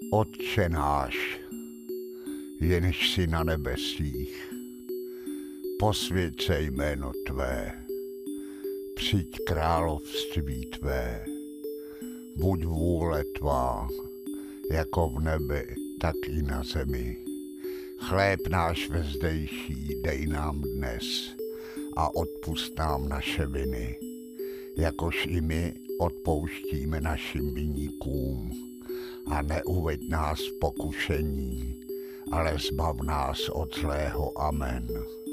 Otče náš, jenž jsi na nebesích, posvěť se jméno tvé, přijď království tvé, buď vůle tvá, jako v nebi, tak i na zemi. Chléb náš vezdejší dej nám dnes a odpusť nám naše viny, jakož i my odpouštíme našim viníkům. A neuveď nás v pokušení, ale zbav nás od zlého. Amen.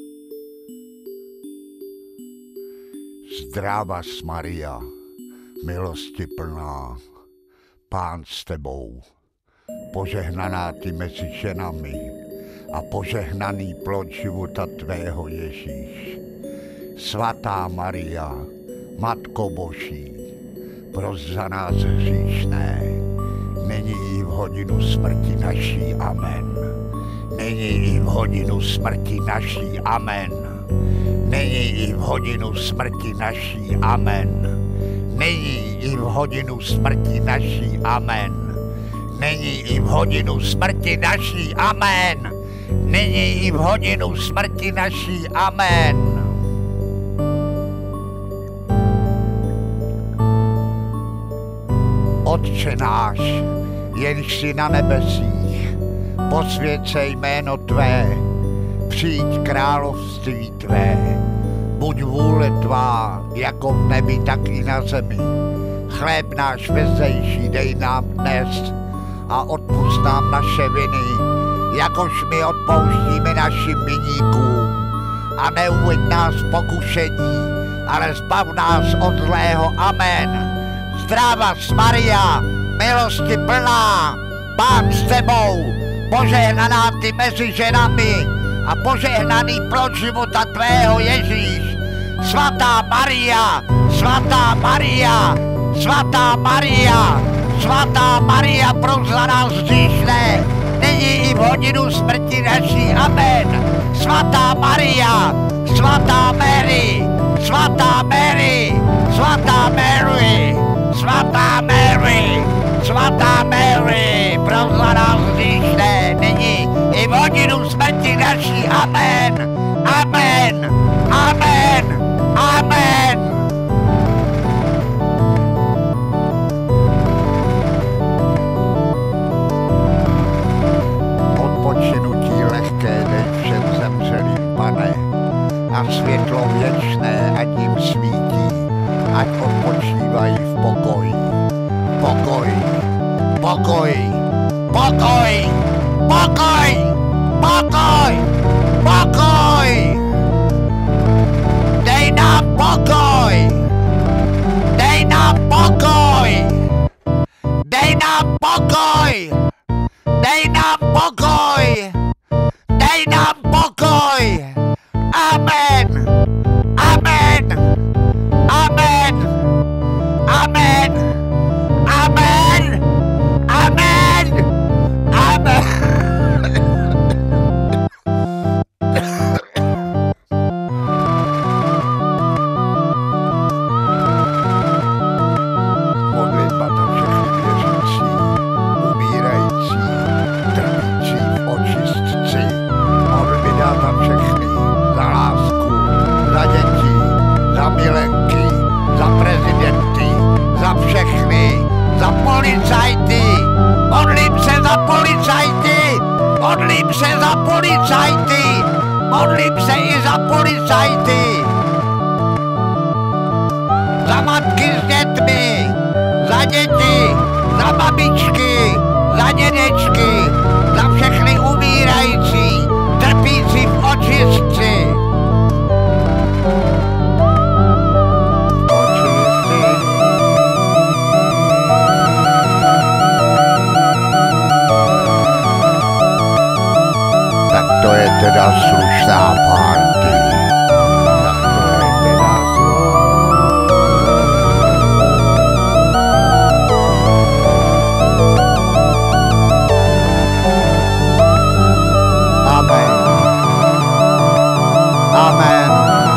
Zdravas Maria, milosti plná, Pán s tebou, požehnaná ty mezi ženami a požehnaný plod života tvého Ježíš. Svatá Maria, Matko Boží, pros za nás hříšné, nyní i v hodinu smrti naší. Amen. Nyní i v hodinu smrti naší. Amen. Nyní i v hodinu smrti naší. Amen. Nyní i v hodinu smrti naší. Amen. Nyní i v hodinu smrti naší. Amen. Nyní i v hodinu smrti naší. Amen. Otče náš, jenž jsi na nebesích, posvěť se jméno tvé, přijď království tvé, buď vůle tvá, jako v nebi, tak i na zemi. Chléb náš vezdejší dej nám dnes a odpusť nám naše viny, jakož my odpouštíme našim viníkům. A neuveď nás v pokušení, ale zbav nás od zlého. Amen. Zdravas Maria, milosti plná, Pán s tebou, požehnaná ty mezi ženami a požehnaný plod života tvého Ježíš. Svatá Maria, svatá Maria, svatá Maria, svatá Maria, pros za nás hříšné, nyní i v hodinu smrti naší. Amen. Svatá Maria, svatá Mary, svatá Mary, svatá Mary, svatá Mary, svatá Mary, pros za nás hříšné, nyní i v hodinu smrti naší. Amen. Amen. Amen. Amen. Odpočinutí lehké dej všem zemřelým, Pane, a světlo věčné ať jim svítí, ať odpočívají v pokoji. Pokoj, pokoj, pokoj, pokoj, pokoj, pokoj. Dej nám pokoj, dej nám pokoj, dej nám pokoj, dej nám pokoj, dej nám pokoj. Amen. Amen. Amen. Amen. Amen. Amen. Amen. Modlitba za všechny věřící, umírající, trpící v očistci. Modlitba za všechny, za lásku, za děti, za milenky, za prezidenty, za všechny, za policajty. Modlím se za policajty, modlím se za policajty, modlím se i za policajty. Za matky s dětmi, za děti, za babičky, za dědečky, za všechny umírající, trpící v očistci. Tak to je teda slušná party. Tak to je teda Amen. Amen.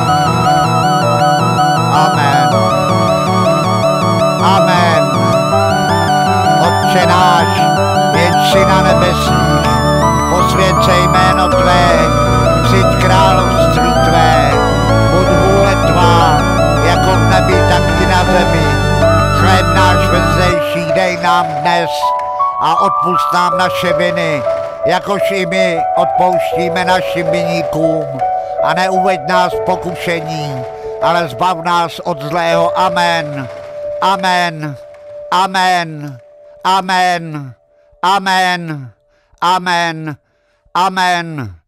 Amen. Amen. Otče náš, jenž jsi na nebesích, posvěcej jméno tvé, přijď království tvé, buď vůle tvá, jako v nebi, tak i na zemi. Chléb náš vezdejší dej nám dnes a odpusť nám naše viny, jakož i my odpouštíme našim viníkům. A neuveď nás v pokušení, ale zbav nás od zlého. Amen. Amen. Amen. Amen. Amen. Amen. Amen.